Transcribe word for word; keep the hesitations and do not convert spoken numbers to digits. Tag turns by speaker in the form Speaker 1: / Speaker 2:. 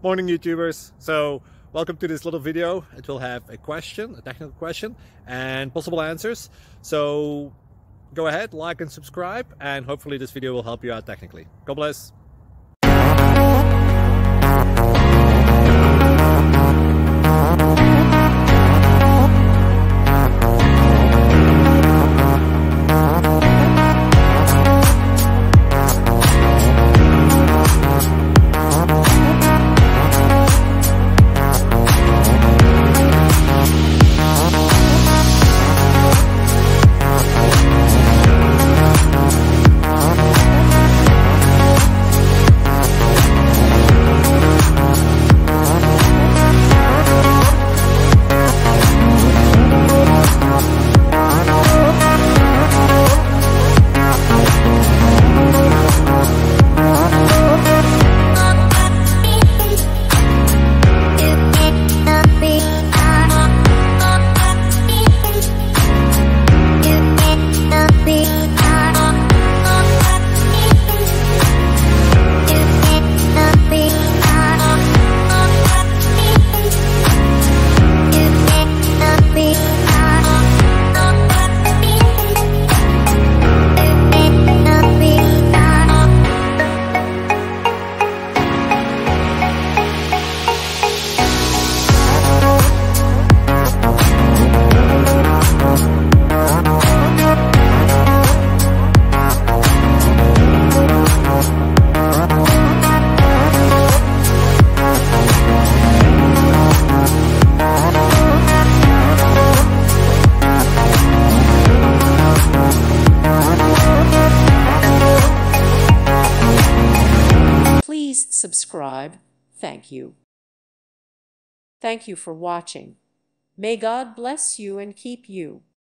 Speaker 1: Morning YouTubers. So welcome to this little video. It will have a question, a technical question, and possible answers. So go ahead, like and subscribe, and hopefully this video will help you out technically. God bless.
Speaker 2: Please subscribe. Thank you. Thank you for watching. May God bless you and keep you.